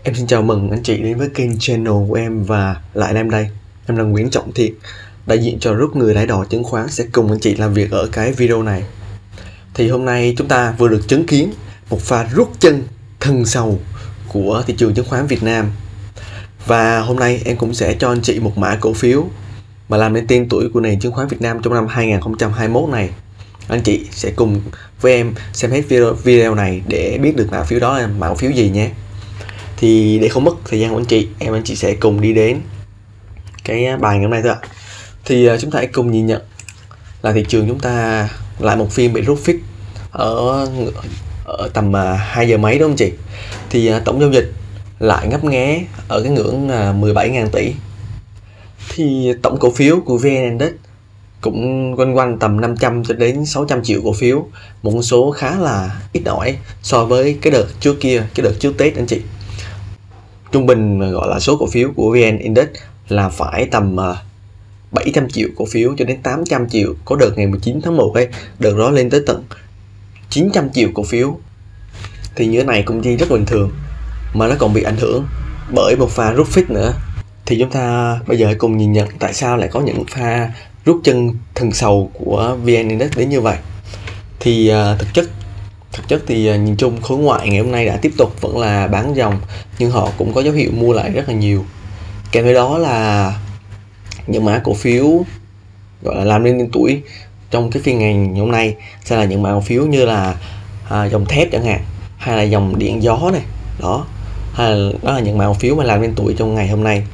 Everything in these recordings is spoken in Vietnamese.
Em xin chào mừng anh chị đến với kênh channel của em và lại là em đây. Em là Nguyễn Trọng Thiện, đại diện cho group người lái đò chứng khoán sẽ cùng anh chị làm việc ở cái video này. Thì hôm nay chúng ta vừa được chứng kiến một pha rút chân thần sầu của thị trường chứng khoán Việt Nam. Và hôm nay em cũng sẽ cho anh chị một mã cổ phiếu mà làm nên tên tuổi của nền chứng khoán Việt Nam trong năm 2021 này. Anh chị sẽ cùng với em xem hết video này để biết được mã phiếu đó là mã cổ phiếu gì nhé. Thì để không mất thời gian của anh chị sẽ cùng đi đến cái bài ngày hôm nay thôi ạ. Thì chúng ta hãy cùng nhìn nhận là thị trường chúng ta lại một phiên bị rút phích ở tầm 2 giờ mấy đúng không chị? Thì tổng giao dịch lại ngấp nghé ở cái ngưỡng 17.000 tỷ. Thì tổng cổ phiếu của VN Index cũng quanh tầm 500 cho đến 600 triệu cổ phiếu, một con số khá là ít ỏi so với cái đợt trước kia, cái đợt trước Tết anh chị. Trung bình gọi là số cổ phiếu của VN Index là phải tầm 700 triệu cổ phiếu cho đến 800 triệu, có đợt ngày 19 tháng 1 ấy, đợt đó lên tới tận 900 triệu cổ phiếu. Thì như thế này cũng chỉ rất bình thường, mà nó còn bị ảnh hưởng bởi một pha rút phích nữa. Thì chúng ta bây giờ hãy cùng nhìn nhận tại sao lại có những pha rút chân thần sầu của VN Index đến như vậy. Thì thực chất thì nhìn chung khối ngoại ngày hôm nay đã tiếp tục vẫn là bán dòng, nhưng họ cũng có dấu hiệu mua lại rất là nhiều. Kèm theo đó là những mã cổ phiếu gọi là làm nên tên tuổi trong cái phiên ngày hôm nay sẽ là những mã cổ phiếu như là dòng thép chẳng hạn, hay là dòng điện gió này đó, đó là những mã cổ phiếu mà làm nên tuổi trong ngày hôm nay.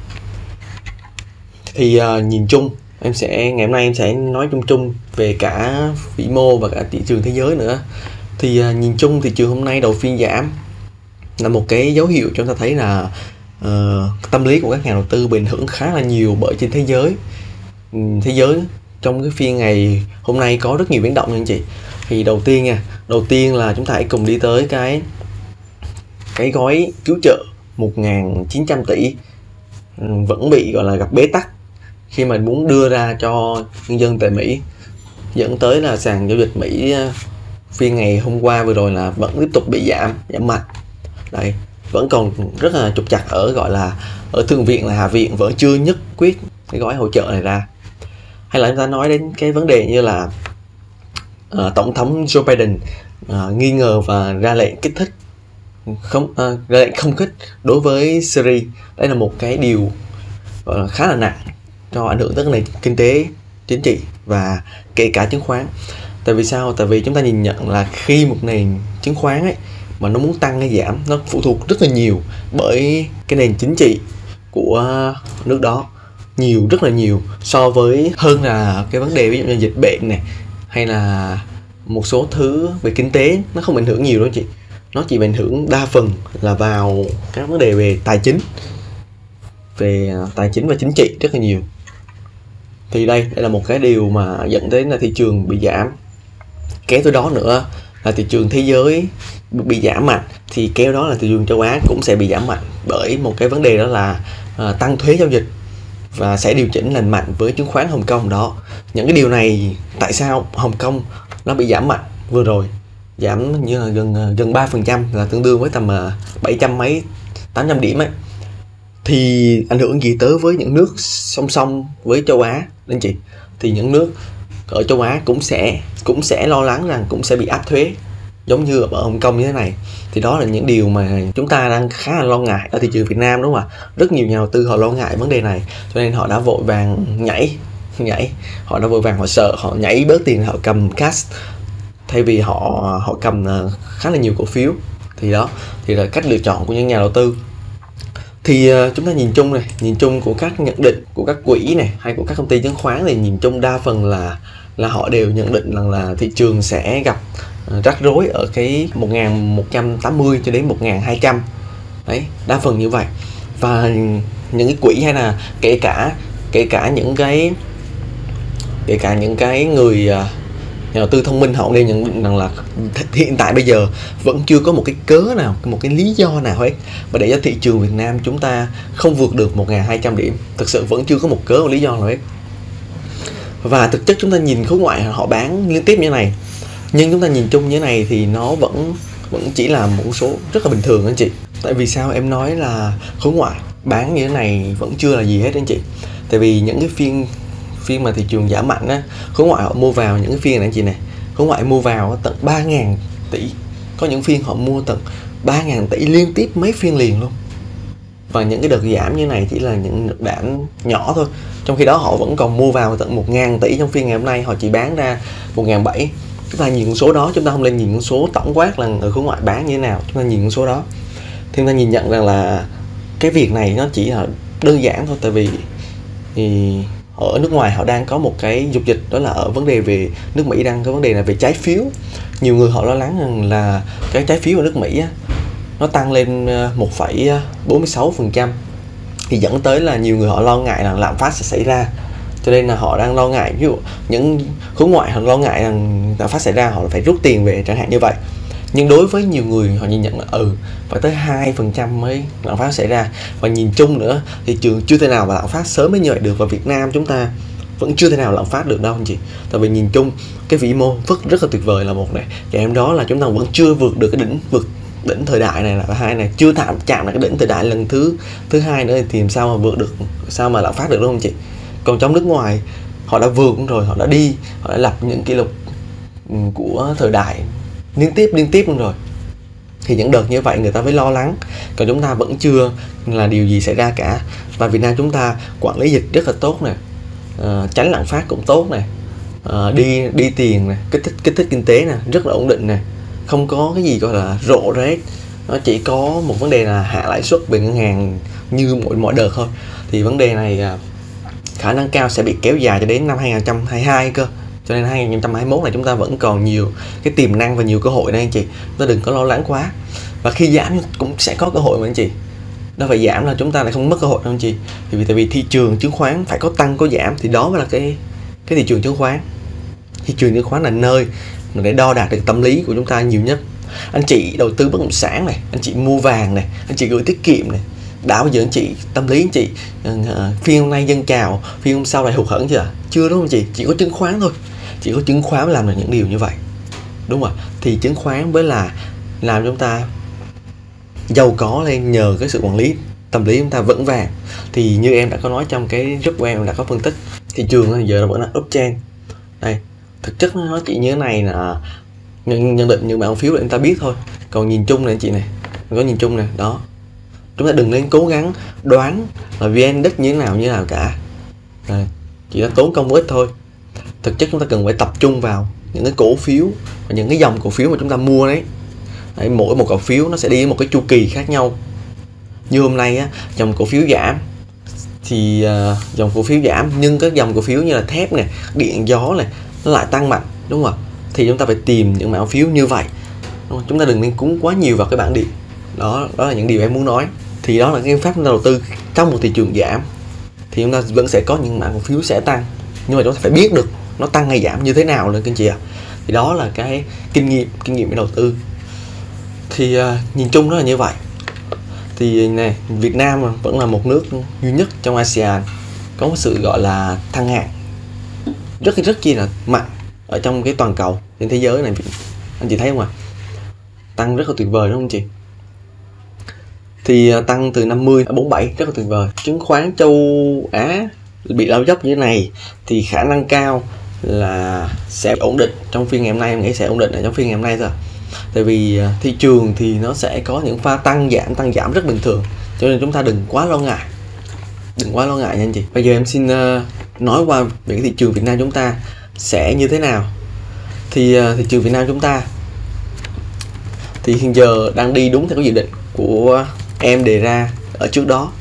Thì nhìn chung ngày hôm nay em sẽ nói chung về cả vĩ mô và cả thị trường thế giới nữa. Thì nhìn chung thị trường hôm nay đầu phiên giảm là một cái dấu hiệu cho chúng ta thấy là tâm lý của các nhà đầu tư bị ảnh hưởng khá là nhiều bởi trên thế giới. Thế giới trong cái phiên ngày hôm nay có rất nhiều biến động nha anh chị. Thì đầu tiên là chúng ta hãy cùng đi tới cái gói cứu trợ 1.900 tỷ vẫn bị gọi là gặp bế tắc khi mà muốn đưa ra cho nhân dân tại Mỹ, dẫn tới là sàn giao dịch Mỹ phiên ngày hôm qua vừa rồi là vẫn tiếp tục bị giảm mạnh. Đấy, vẫn còn rất là trục trặc ở gọi là ở Thượng viện là Hạ viện vẫn chưa nhất quyết cái gói hỗ trợ này ra. Hay là chúng ta nói đến cái vấn đề như là tổng thống Joe Biden nghi ngờ và ra lệnh không kích đối với Syria. Đây là một cái điều gọi là khá là nặng cho ảnh hưởng tới nền kinh tế, chính trị và kể cả chứng khoán. Tại vì sao? Tại vì chúng ta nhìn nhận là khi một nền chứng khoán ấy mà nó muốn tăng hay giảm, nó phụ thuộc rất là nhiều bởi cái nền chính trị của nước đó, rất là nhiều, so với hơn là cái vấn đề ví dụ như dịch bệnh này hay là một số thứ về kinh tế nó không ảnh hưởng nhiều đâu chị. Nó chỉ ảnh hưởng đa phần là vào các vấn đề về tài chính và chính trị rất là nhiều. Thì đây là một cái điều mà dẫn đến là thị trường bị giảm. Kéo từ đó nữa là thị trường thế giới bị giảm mạnh, thì kéo đó là thị trường châu Á cũng sẽ bị giảm mạnh bởi một cái vấn đề đó là tăng thuế giao dịch và sẽ điều chỉnh lành mạnh với chứng khoán Hồng Kông đó. Những cái điều này tại sao Hồng Kông nó bị giảm mạnh vừa rồi, giảm như là gần 3%, là tương đương với tầm 800 điểm ấy. Thì ảnh hưởng gì tới với những nước song song với châu Á anh chị? Thì những nước ở châu Á cũng sẽ lo lắng rằng cũng sẽ bị áp thuế giống như ở Hồng Kông như thế này. Thì đó là những điều mà chúng ta đang khá là lo ngại ở thị trường Việt Nam, đúng không ạ? Rất nhiều nhà đầu tư họ lo ngại vấn đề này, cho nên họ đã vội vàng họ sợ, họ nhảy bớt tiền, họ cầm cash thay vì họ cầm khá là nhiều cổ phiếu. Thì đó thì là cách lựa chọn của những nhà đầu tư. Thì chúng ta nhìn chung của các nhận định của các quỹ này hay của các công ty chứng khoán, thì nhìn chung đa phần là họ đều nhận định rằng là thị trường sẽ gặp rắc rối ở cái 1.180 cho đến 1.200. Đấy, đa phần như vậy. Và những cái quỹ hay là kể cả những cái người nhà đầu tư thông minh, họ đều nhận định rằng là hiện tại bây giờ vẫn chưa có một cái cớ nào, một cái lý do nào hết mà để cho thị trường Việt Nam chúng ta không vượt được 1.200 điểm. Thực sự vẫn chưa có một cớ, một lý do nào hết. Và thực chất chúng ta nhìn khối ngoại họ bán liên tiếp như này, nhưng chúng ta nhìn chung như thế này thì nó vẫn chỉ là một số rất là bình thường anh chị. Tại vì sao em nói là khối ngoại bán như thế này vẫn chưa là gì hết anh chị? Tại vì những cái phiên mà thị trường giảm mạnh á, khối ngoại họ mua vào những cái phiên này anh chị này, khối ngoại mua vào tận 3.000 tỷ, có những phiên họ mua tận 3.000 tỷ liên tiếp mấy phiên liền luôn. Và những cái đợt giảm như này chỉ là những đợt giảm nhỏ thôi, trong khi đó họ vẫn còn mua vào tận 1.000 tỷ. Trong phiên ngày hôm nay họ chỉ bán ra 1.700. Chúng ta nhìn con số đó, chúng ta không nên nhìn con số tổng quát là ở khối ngoại bán như thế nào, chúng ta nhìn con số đó thì chúng ta nhìn nhận rằng là cái việc này nó chỉ là đơn giản thôi. Tại vì thì ở nước ngoài họ đang có một cái dục dịch, đó là ở vấn đề về nước Mỹ đang có vấn đề là về trái phiếu. Nhiều người họ lo lắng rằng là cái trái phiếu ở nước Mỹ á, nó tăng lên 1,46%, thì dẫn tới là nhiều người họ lo ngại rằng lạm phát sẽ xảy ra. Cho nên là họ đang lo ngại, ví dụ những khối ngoại họ lo ngại rằng lạm phát xảy ra, họ phải rút tiền về chẳng hạn như vậy. Nhưng đối với nhiều người họ nhìn nhận là phải tới 2% mới lạm phát xảy ra. Và nhìn chung nữa, thị trường chưa thể nào mà lạm phát sớm mới như vậy được, và Việt Nam chúng ta vẫn chưa thể nào lạm phát được đâu anh chị. Tại vì nhìn chung cái vĩ mô rất là tuyệt vời là một này, và em đó là chúng ta vẫn chưa vượt được cái đỉnh thời đại này, là hai này chưa chạm được cái đỉnh thời đại lần thứ hai nữa, thì sao mà vượt được, sao mà lạm phát được, đúng không chị? Còn trong nước ngoài họ đã vượt rồi, họ đã lập những kỷ lục của thời đại liên tiếp luôn rồi, thì những đợt như vậy người ta mới lo lắng. Còn chúng ta vẫn chưa là điều gì xảy ra cả. Và Việt Nam chúng ta quản lý dịch rất là tốt nè, tránh lạm phát cũng tốt nè, đi tiền nè, kích thích kinh tế nè, rất là ổn định nè, không có cái gì gọi là rộ ra hết. Nó chỉ có một vấn đề là hạ lãi suất về ngân hàng như mọi đợt thôi. Thì vấn đề này khả năng cao sẽ bị kéo dài cho đến năm 2022 cơ. Cho nên 2021 này chúng ta vẫn còn nhiều cái tiềm năng và nhiều cơ hội đây anh chị. Chúng ta đừng có lo lắng quá. Và khi giảm cũng sẽ có cơ hội mà anh chị. Nó phải giảm là chúng ta lại không mất cơ hội đâu anh chị. Tại vì thị trường chứng khoán phải có tăng có giảm, thì đó mới là cái thị trường chứng khoán. Thị trường chứng khoán là nơi để đo đạc được tâm lý của chúng ta nhiều nhất. Anh chị đầu tư bất động sản này, anh chị mua vàng này, anh chị gửi tiết kiệm này, đã bao giờ anh chị tâm lý anh chị phiên hôm nay dâng trào, phiên hôm sau lại hụt hẫng chưa? Chưa, đúng không chị? Chỉ có chứng khoán thôi, chỉ có chứng khoán mới làm được những điều như vậy, đúng rồi. Thì chứng khoán mới là làm chúng ta giàu có lên nhờ cái sự quản lý tâm lý chúng ta vững vàng. Thì như em đã có nói trong cái group của em đã có phân tích, thị trường giờ vẫn là uptrend. Đây, thực chất nó chỉ như thế này là nhận định những mã phiếu để chúng ta biết thôi. Còn nhìn chung này anh chị này, có nhìn chung này đó, chúng ta đừng nên cố gắng đoán là VN Index như thế nào cả. Đây, chỉ là tốn công vô ích thôi. Thực chất chúng ta cần phải tập trung vào những cái cổ phiếu và những cái dòng cổ phiếu mà chúng ta mua đấy. Mỗi một cổ phiếu nó sẽ đi một cái chu kỳ khác nhau. Như hôm nay á, dòng cổ phiếu giảm thì dòng cổ phiếu giảm, nhưng các dòng cổ phiếu như là thép này, điện gió này nó lại tăng mạnh, đúng không ạ? Thì chúng ta phải tìm những mã cổ phiếu như vậy. Chúng ta đừng nên cúng quá nhiều vào cái bảng điện. Đó là những điều em muốn nói. Thì đó là cái pháp chúng ta đầu tư trong một thị trường giảm, thì chúng ta vẫn sẽ có những mã cổ phiếu sẽ tăng, nhưng mà chúng ta phải biết được nó tăng hay giảm như thế nào nữa các anh chị ạ. Thì đó là cái kinh nghiệm để đầu tư. Thì nhìn chung nó là như vậy. Thì này, Việt Nam vẫn là một nước duy nhất trong ASEAN có một sự gọi là thăng hạng rất chi là mạnh ở trong cái toàn cầu trên thế giới này, anh chị thấy không ạ? Tăng rất là tuyệt vời, đúng không chị? Thì tăng từ 50 đến 47 rất là tuyệt vời. Chứng khoán châu Á bị lao dốc như thế này thì khả năng cao là sẽ ổn định trong phiên ngày hôm nay. Em nghĩ sẽ ổn định ở trong phiên ngày hôm nay rồi. Tại vì thị trường thì nó sẽ có những pha tăng giảm rất bình thường, cho nên chúng ta đừng quá lo ngại nha anh chị. Bây giờ em xin nói qua về cái thị trường Việt Nam chúng ta sẽ như thế nào. Thì thị trường Việt Nam chúng ta thì hiện giờ đang đi đúng theo cái dự định của em đề ra ở trước đó.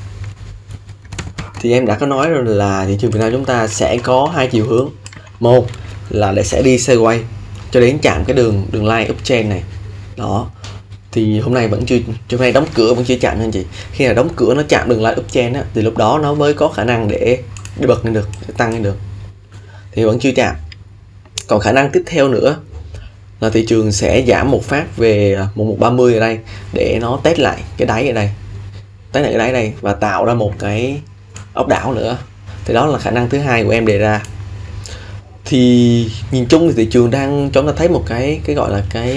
Thì em đã có nói rồi là thị trường Việt Nam chúng ta sẽ có hai chiều hướng. Một là sẽ đi sideways cho đến chạm cái đường line uptrend này. Đó. Thì hôm nay hôm nay đóng cửa vẫn chưa chạm anh chị. Khi nào đóng cửa nó chạm đường line uptrend á, thì lúc đó nó mới có khả năng để bật lên được, để tăng lên được. Thì vẫn chưa chạm. Còn khả năng tiếp theo nữa là thị trường sẽ giảm một phát về 1130 ở đây để nó test lại cái đáy ở đây. Test lại cái đáy đây và tạo ra một cái ốc đảo nữa. Thì đó là khả năng thứ hai của em đề ra. Thì nhìn chung thì thị trường đang cho chúng ta thấy một cái gọi là cái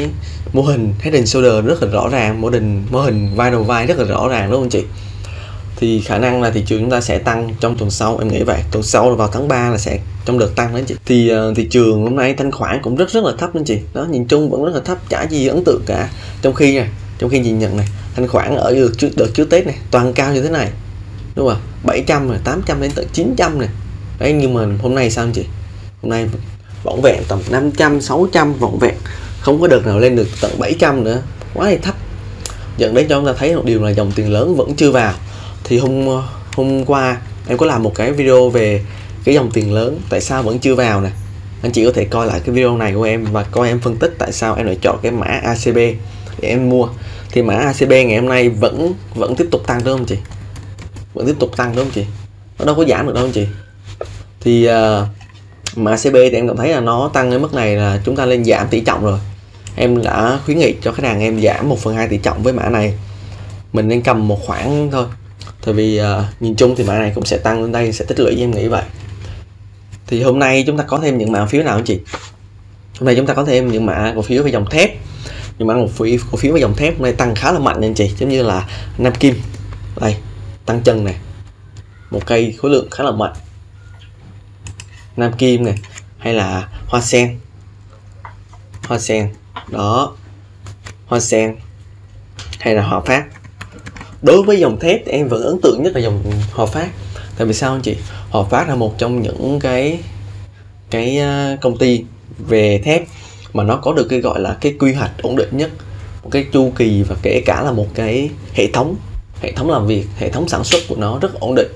mô hình Head and Shoulder rất là rõ ràng, mô hình vai đầu vai rất là rõ ràng, đúng không anh chị? Thì khả năng là thị trường chúng ta sẽ tăng trong tuần sau, em nghĩ vậy. Tuần sau là vào tháng 3 là sẽ trong đợt tăng đó anh chị. Thì thị trường hôm nay thanh khoản cũng rất là thấp anh chị. Đó, nhìn chung vẫn rất là thấp, chả gì ấn tượng cả. Trong khi nhìn nhận này, thanh khoản ở đợt trước Tết này toàn cao như thế này, đúng không? 700 rồi, 800 đến tận 900 này. Đấy, nhưng mà hôm nay sao anh chị? Hôm nay vỏn vẹn tầm 500, 600 vỏn vẹn, không có đợt nào lên được tận 700 nữa, quá là thấp. Dẫn đến cho chúng ta thấy một điều là dòng tiền lớn vẫn chưa vào. Thì hôm qua em có làm một cái video về cái dòng tiền lớn tại sao vẫn chưa vào nè. Anh chị có thể coi lại cái video này của em và coi em phân tích tại sao em lại chọn cái mã ACB để em mua. Thì mã ACB ngày hôm nay vẫn tiếp tục tăng, đúng không chị? Vẫn tiếp tục tăng, đúng không chị? Nó đâu có giảm được đâu anh chị. Thì mã ACB thì em cảm thấy là nó tăng đến mức này là chúng ta lên giảm tỷ trọng rồi. Em đã khuyến nghị cho khách hàng em giảm 1/2 tỷ trọng với mã này. Mình nên cầm một khoản thôi. Tại vì nhìn chung thì mã này cũng sẽ tăng lên đây, sẽ tích lũy, em nghĩ vậy. Thì hôm nay chúng ta có thêm những mã phiếu nào anh chị? Hôm nay chúng ta có thêm những mã cổ phiếu về dòng thép. Những mã cổ phiếu về dòng thép hôm nay tăng khá là mạnh anh chị, giống như là Nam Kim. Đây, tăng chân này. Một cây khối lượng khá là mạnh. Nam Kim này, hay là Hoa Sen. Hoa Sen, đó. Hoa Sen hay là Hòa Phát. Đối với dòng thép thì em vẫn ấn tượng nhất là dòng Hòa Phát. Tại vì sao anh chị? Hòa Phát là một trong những cái công ty về thép mà nó có được cái gọi là cái quy hoạch ổn định nhất, một cái chu kỳ và kể cả là một cái hệ thống làm việc, hệ thống sản xuất của nó rất ổn định.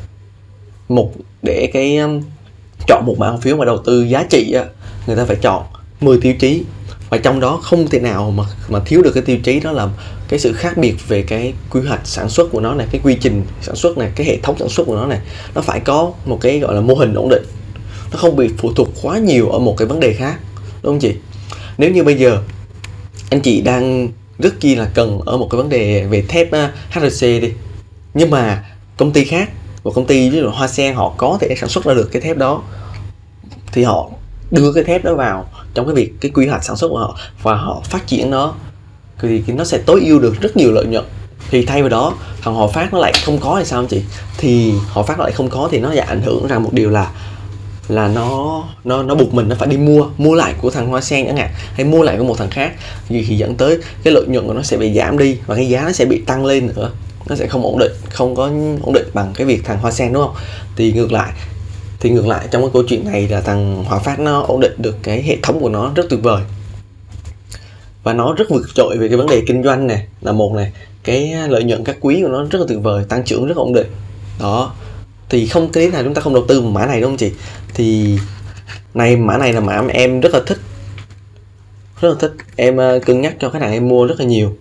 Để chọn một mã cổ phiếu mà đầu tư giá trị người ta phải chọn 10 tiêu chí, và trong đó không thể nào mà thiếu được cái tiêu chí đó là cái sự khác biệt về cái quy hoạch sản xuất của nó này, cái quy trình sản xuất này, cái hệ thống sản xuất của nó này, nó phải có một cái gọi là mô hình ổn định, nó không bị phụ thuộc quá nhiều ở một cái vấn đề khác, đúng không chị? Nếu như bây giờ anh chị đang rất chi là cần ở một cái vấn đề về thép HRC đi, nhưng mà công ty khác, một công ty ví dụ Hoa Sen họ có thể sản xuất ra được cái thép đó, thì họ đưa cái thép đó vào trong cái quy hoạch sản xuất của họ và họ phát triển nó, thì nó sẽ tối ưu được rất nhiều lợi nhuận. Thì thay vào đó thằng Hòa Phát nó lại không có thì sao anh chị? Thì Hòa Phát lại không có thì nó sẽ ảnh hưởng rằng một điều là nó buộc mình nó phải đi mua lại của thằng Hoa Sen chẳng hạn, hay mua lại của một thằng khác, thì dẫn tới cái lợi nhuận của nó sẽ bị giảm đi và cái giá nó sẽ bị tăng lên nữa, nó sẽ không có ổn định bằng cái việc thằng Hoa Sen, đúng không? Thì ngược lại trong cái câu chuyện này là thằng Hòa Phát nó ổn định được cái hệ thống của nó rất tuyệt vời và nó rất vượt trội về cái vấn đề kinh doanh này là một này, cái lợi nhuận các quý của nó rất là tuyệt vời, tăng trưởng rất ổn định đó. Thì không cái nào chúng ta không đầu tư vào mã này, đúng không chị? Thì mã này là mã mà em rất là thích, em cân nhắc cho khách hàng em mua rất là nhiều.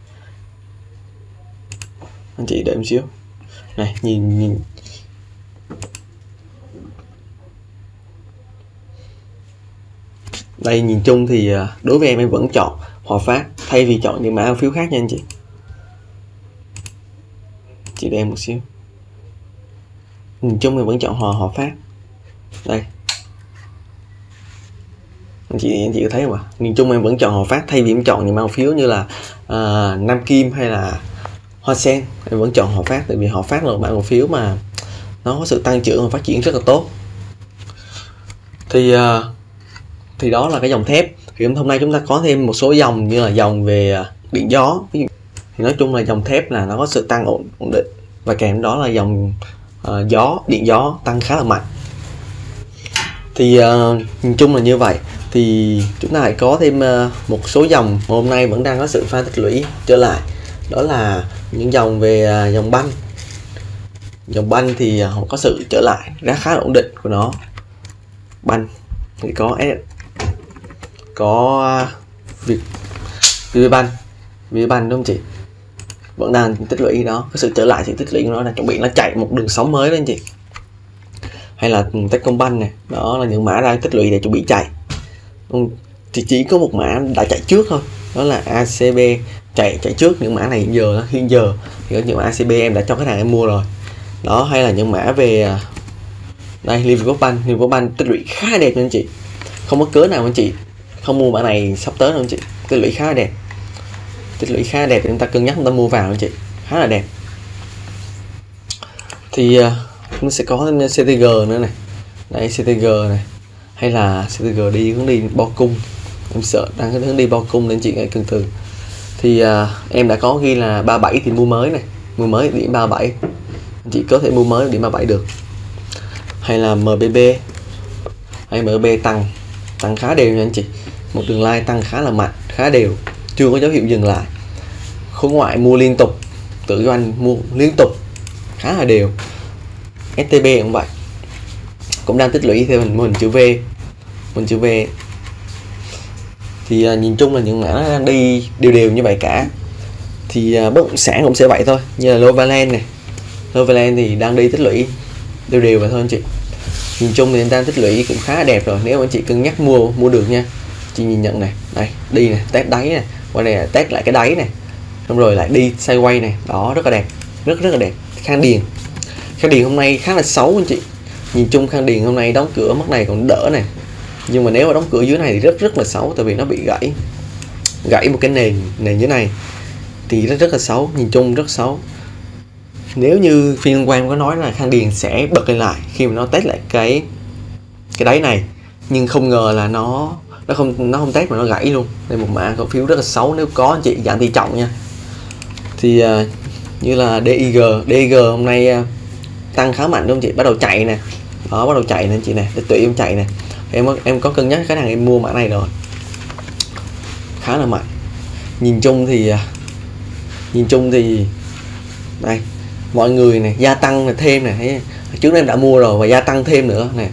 Anh chị đợi em xíu này, nhìn đây, nhìn chung thì đối với em vẫn chọn Hòa Phát thay vì chọn những mã cổ phiếu khác nha anh chị. Chị đợi em một xíu. Nhìn chung mình vẫn chọn Hòa Phát. Đây, anh chị có thấy không ạ? Nhìn chung em vẫn chọn Hòa Phát thay vì em chọn những mã cổ phiếu như là Nam Kim hay là Hoa Sen. Em vẫn chọn Hòa Phát tại vì Hòa Phát là một mã cổ phiếu mà nó có sự tăng trưởng và phát triển rất là tốt. Thì đó là cái dòng thép. Thì hôm nay chúng ta có thêm một số dòng như là dòng về điện gió. Thì nói chung là dòng thép là nó có sự tăng ổn định, và kèm đó là dòng điện gió tăng khá là mạnh. Thì nhìn chung là như vậy. Thì chúng ta lại có thêm một số dòng mà hôm nay vẫn đang có sự pha tích lũy trở lại, đó là những dòng về dòng banh. Dòng banh thì họ có sự trở lại giá khá là ổn định của nó. Banh thì có VPBank, đúng không chị? Vẫn đang tích lũy đó, cái sự trở lại sự tích lũy của nó là chuẩn bị nó chạy một đường sóng mới đó anh chị. Hay là Techcombank này, đó là những mã đang tích lũy để chuẩn bị chạy. Thì chỉ có một mã đã chạy trước thôi, đó là ACB chạy trước. Những mã này hiện giờ thì có những mã ACB em đã cho khách hàng em mua rồi đó. Hay là những mã về đây, Liverpool tích lũy khá đẹp nha anh chị, không có cớ nào anh chị không mua mã này sắp tới đâu anh chị. tích lũy khá là đẹp, tích lũy khá là đẹp để chúng ta cân nhắc chúng ta mua vào anh chị, khá là đẹp. Thì nó sẽ có CTG nữa này, đây CTG này, hay là CTG đi hướng đi bo cung, em sợ đang hướng đi bo cung nên chị hãy cân từ. Thì em đã có ghi là 37 thì mua mới này, mua mới điểm 37, anh chị có thể mua mới điểm 37 được. Hay là MBB, hay MBB tăng khá đều nha anh chị, một đường line tăng khá là mạnh, khá đều, chưa có dấu hiệu dừng lại. Khối ngoại mua liên tục, tự doanh mua liên tục khá là đều. STB cũng vậy, cũng đang tích lũy theo mô hình chữ V. Thì nhìn chung là những mã nó đang đi đều như vậy cả. Thì bất động sản cũng sẽ vậy thôi, như là Novaland này, Novaland thì đang đi tích lũy đều vậy thôi anh chị. Nhìn chung thì đang tích lũy cũng khá là đẹp rồi, nếu anh chị cân nhắc mua được nha. Chị nhìn nhận này, đây đi này, test đáy này, qua đây là test lại cái đáy này, xong rồi lại đi sideways này, đó rất là đẹp, rất là đẹp. Khang Điền hôm nay khá là xấu anh chị. Nhìn chung Khang Điền hôm nay đóng cửa mức này còn đỡ này, nhưng mà nếu mà đóng cửa dưới này thì rất là xấu, tại vì nó bị gãy một cái nền như này thì rất là xấu, nhìn chung rất xấu. Nếu như phiên liên quan có nói là Khang Điền sẽ bật lên lại khi mà nó test lại cái đáy này, nhưng không ngờ là nó không test mà nó gãy luôn. Đây một mã cổ phiếu rất là xấu, nếu có anh chị giảm tỷ trọng nha. Thì như là DIG hôm nay tăng khá mạnh đúng không chị, bắt đầu chạy nè, đó bắt đầu chạy nè anh chị nè, để tùy em chạy nè. Em có cân nhắc cái hàng em mua mã này rồi, khá là mạnh. Nhìn chung thì đây mọi người này gia tăng này, thêm này, trước đây em đã mua rồi và gia tăng thêm nữa này,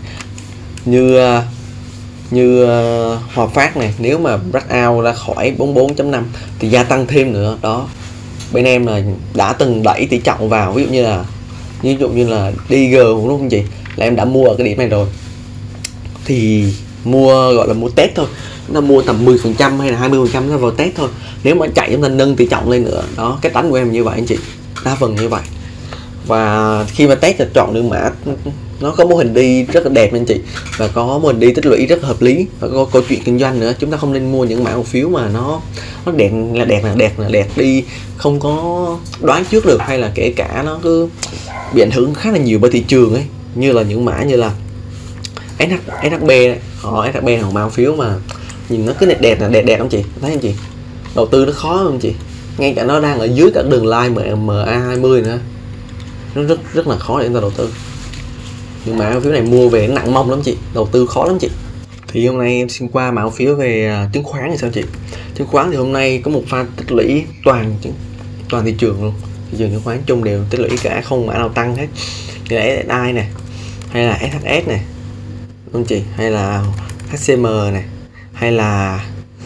như Hòa Phát này, nếu mà break out ra khỏi 44.5 thì gia tăng thêm nữa đó. Bên em là đã từng đẩy tỷ trọng vào, ví dụ như là DG đúng không chị, là em đã mua ở cái điểm này rồi, thì mua gọi là mua test thôi, nó mua tầm 10% hay là 20% nó vào test thôi. Nếu mà chạy chúng ta nâng tỷ trọng lên nữa đó, cái đánh của em như vậy anh chị, đa phần như vậy. Và khi mà test là chọn được mã nó có mô hình đi rất là đẹp anh chị, và có mô hình đi tích lũy rất là hợp lý, và có câu chuyện kinh doanh nữa. Chúng ta không nên mua những mã cổ phiếu mà nó đẹp đi không có đoán trước được, hay là kể cả nó cứ bị ảnh hưởng khá là nhiều bởi thị trường ấy, như là những mã như là SHB này. SHB là một mã cổ phiếu mà nhìn nó cứ đẹp không chị, thấy không chị, đầu tư nó khó không chị, ngay cả nó đang ở dưới cả đường line MA20 nữa, nó rất là khó để chúng ta đầu tư. Nhưng mà cổ phiếu này mua về nặng mông lắm chị, đầu tư khó lắm chị. Thì hôm nay em xin qua mã cổ phiếu về chứng khoán thì sao chị. Chứng khoán thì hôm nay có một pha tích lũy toàn thị trường luôn, thị trường chứng khoán chung đều tích lũy cả, không mã nào tăng hết. Như là SSI này, hay là SHS này đúng không chị, hay là HCM này, hay là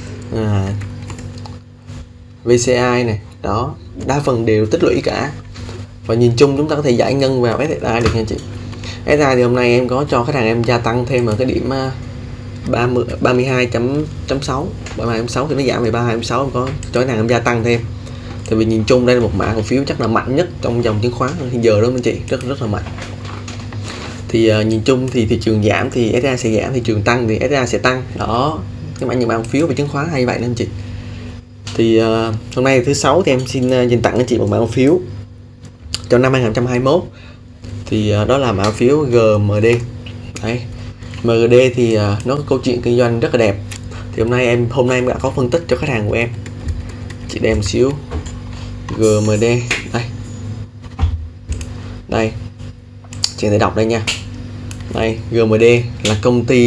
VCI này, đó đa phần đều tích lũy cả. Và nhìn chung chúng ta có thể giải ngân vào SSI được nha chị. SSI thì hôm nay em có cho khách hàng em gia tăng thêm ở cái điểm 32.6 thì nó giảm về 32.6, em có cho khách hàng em gia tăng thêm. Tại vì nhìn chung đây là một mã cổ phiếu chắc là mạnh nhất trong dòng chứng khoán hiện giờ đó anh chị, rất là mạnh. Thì nhìn chung thì thị trường giảm thì SSI sẽ giảm, thị trường tăng thì SSI sẽ tăng. Đó, cái những mã cổ phiếu về chứng khoán hay vậy nên anh chị. Thì hôm nay thứ sáu thì em xin dành tặng anh chị một mã cổ phiếu cho năm 2021. Thì đó là mã cổ phiếu GMD. Đấy, MGD thì nó có câu chuyện kinh doanh rất là đẹp. Thì hôm nay em đã có phân tích cho khách hàng của em. Chị đem một xíu GMD đây, chị thể đọc đây nha. Đây, GMD là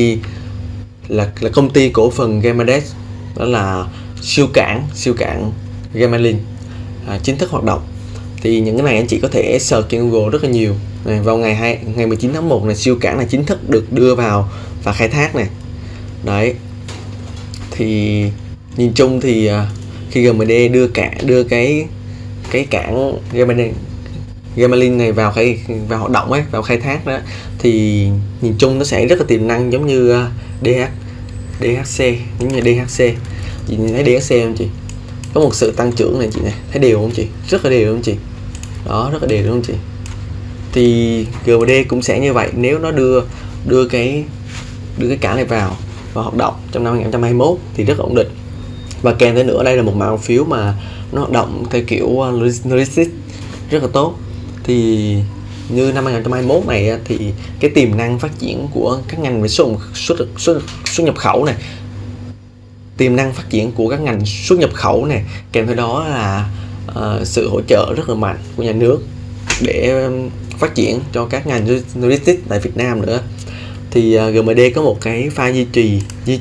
công ty cổ phần Gemalines, đó là siêu cảng Gemalines chính thức hoạt động. Thì những cái này anh chị có thể search trên Google rất là nhiều này. Vào ngày 19 tháng 1 này, siêu cảng là chính thức được đưa vào và khai thác này. Đấy, thì nhìn chung thì khi GMD đưa cái cảng Gemalines này vào hoạt động ấy, vào khai thác đó, thì nhìn chung nó sẽ rất là tiềm năng, giống như DHC, giống như DHC. Chị nhìn thấy DHC không chị, có một sự tăng trưởng này chị này, thấy đều không chị, rất là đều không chị, đó rất là đều đúng không chị. Thì GMD cũng sẽ như vậy, nếu nó đưa cái cảng này vào hoạt động trong năm 2021 thì rất là ổn định. Và kèm theo nữa đây là một mã cổ phiếu mà nó hoạt động theo kiểu logistics rất là tốt. Thì như năm 2021 này thì cái tiềm năng phát triển của các ngành về xuất nhập khẩu này, tiềm năng phát triển của các ngành xuất nhập khẩu này, kèm theo đó là sự hỗ trợ rất là mạnh của nhà nước để phát triển cho các ngành logistics tại Việt Nam nữa. Thì GMD có một cái pha duy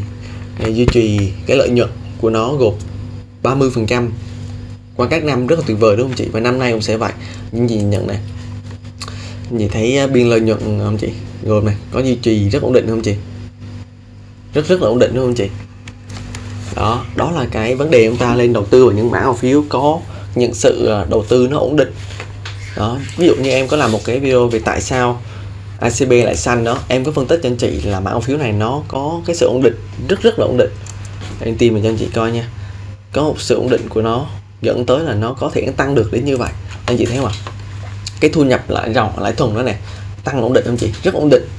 trì cái lợi nhuận của nó gộp 30% qua các năm, rất là tuyệt vời đúng không chị? Và năm nay cũng sẽ vậy. Những gì nhận này, chị thấy biên lợi nhuận không chị? Gồm này có duy trì rất ổn định không chị? Rất là ổn định đúng không chị? Đó là cái vấn đề chúng ta lên đầu tư vào những mã cổ phiếu có những sự đầu tư nó ổn định. Đó, ví dụ như em có làm một cái video về tại sao ACB lại xanh đó, em có phân tích cho anh chị là mã cổ phiếu này nó có cái sự ổn định rất là ổn định. Em tìm cho anh chị coi nha, có một sự ổn định của nó dẫn tới là nó có thể tăng được đến như vậy. Anh chị thấy không ạ? Cái thu nhập lãi thuần đó này tăng ổn định không chị? Rất ổn định,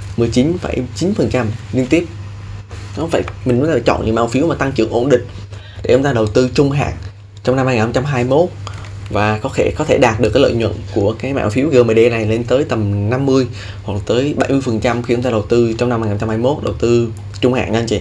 19,9% liên tiếp. Nó phải mình mới là chọn những mã cổ phiếu mà tăng trưởng ổn định để chúng ta đầu tư trung hạn trong năm 2021 và có thể đạt được cái lợi nhuận của cái mã cổ phiếu GMD này lên tới tầm 50 hoặc tới 70% khi chúng ta đầu tư trong năm 2021, đầu tư trung hạn nha anh chị.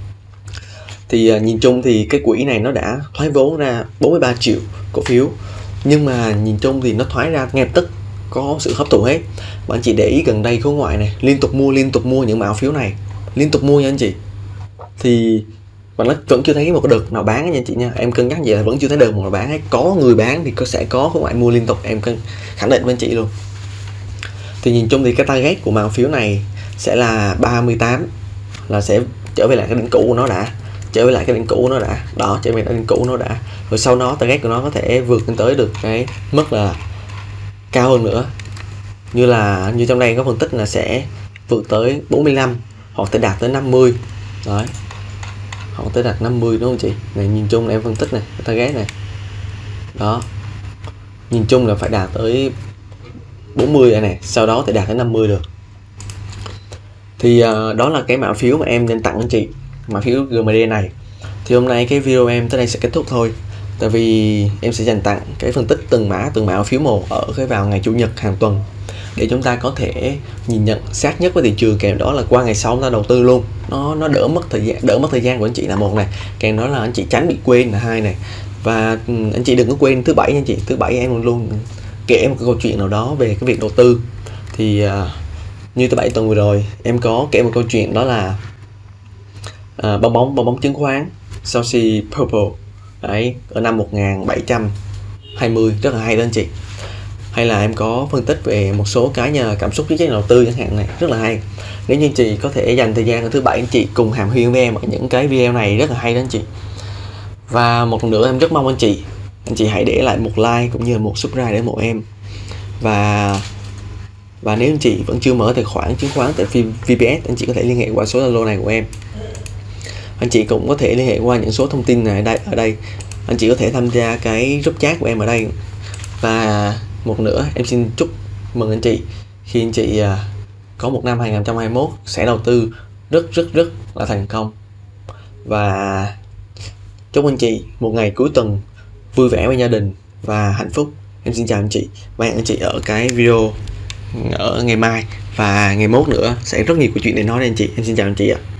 Thì nhìn chung thì cái quỹ này nó đã thoái vốn ra 43 triệu cổ phiếu, nhưng mà nhìn chung thì nó thoái ra ngay lập tức, có sự hấp thụ hết. Và anh chị để ý gần đây khối ngoại này liên tục mua những mã cổ phiếu này, liên tục mua nha anh chị. Thì và nó vẫn chưa thấy một cái đợt nào bán nha anh chị nha, em cân nhắc vậy là vẫn chưa thấy đợt một nào bán hết. Có người bán thì sẽ có khối ngoại mua liên tục, em khẳng định với anh chị luôn. Thì nhìn chung thì cái target của mã cổ phiếu này sẽ là 38, là sẽ trở về lại cái đỉnh cũ của nó đã, trở về lại cái đỉnh cũ của nó đã, đó, trở về lại đỉnh cũ của nó đã. Rồi sau đó target của nó có thể vượt lên tới được cái mức là cao hơn nữa, như trong đây có phân tích là sẽ vượt tới 45 hoặc thể đạt tới 50 đấy, hoặc tới đạt 50 đúng không chị? Này nhìn chung là em phân tích này, cái target này đó, nhìn chung là phải đạt tới 40 này, sau đó thì đạt tới 50 được. Thì đó là cái mã phiếu mà em nên tặng anh chị, mã phiếu GMD này. Thì hôm nay cái video em tới đây sẽ kết thúc thôi, tại vì em sẽ dành tặng cái phân tích từng mã phiếu một ở cái vào ngày chủ nhật hàng tuần để chúng ta có thể nhìn nhận sát nhất với thị trường, kèm đó là qua ngày sau chúng ta đầu tư luôn, nó đỡ mất thời gian của anh chị là một này, kèm đó là anh chị tránh bị quên là hai này. Và anh chị đừng có quên thứ bảy nha anh chị, thứ bảy em luôn kể một cái câu chuyện nào đó về cái việc đầu tư. Thì như thứ bảy tuần vừa rồi em có kể một câu chuyện, đó là bong bóng chứng khoán Source Purple đấy, ở năm 1720, rất là hay đó anh chị. Hay là em có phân tích về một số cái nhờ cảm xúc với đầu tư chẳng hạn này, rất là hay. Nếu như anh chị có thể dành thời gian ở thứ bảy anh chị cùng hàn huyên với em ở những cái video này, rất là hay đó anh chị. Và một lần nữa em rất mong anh chị hãy để lại một like cũng như là một subscribe để ủng hộ em. Và nếu anh chị vẫn chưa mở tài khoản chứng khoán tại VPS, anh chị có thể liên hệ qua số Zalo này của em. Anh chị cũng có thể liên hệ qua những số thông tin này ở đây. Anh chị có thể tham gia cái group chat của em ở đây. Và một nữa em xin chúc mừng anh chị khi anh chị có một năm 2021 sẽ đầu tư rất là thành công. Và chúc anh chị một ngày cuối tuần vui vẻ với gia đình và hạnh phúc. Em xin chào anh chị và hẹn anh chị ở cái video ở ngày mai, và ngày mốt nữa sẽ rất nhiều câu chuyện để nói với anh chị. Em xin chào anh chị ạ.